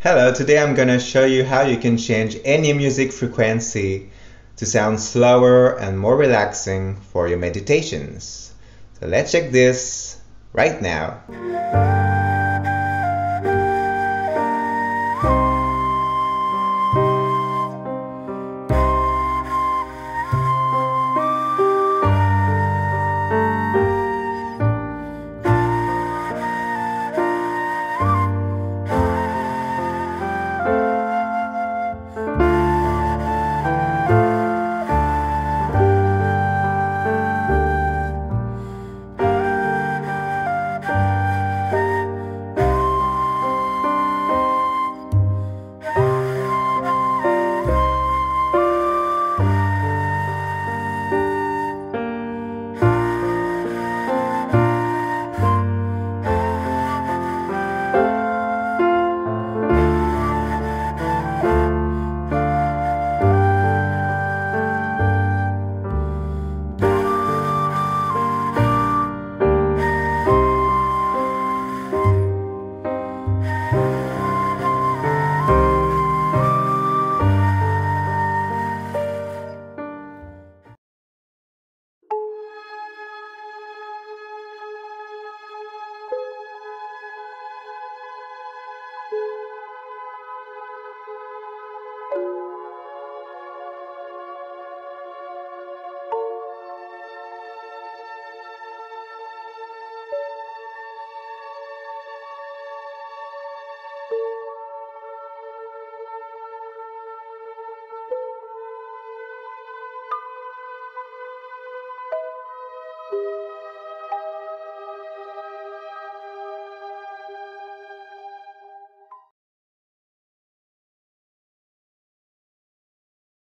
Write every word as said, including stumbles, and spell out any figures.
Hello, today I'm gonna show you how you can change any music frequency to sound slower and more relaxing for your meditations. So let's check this right now.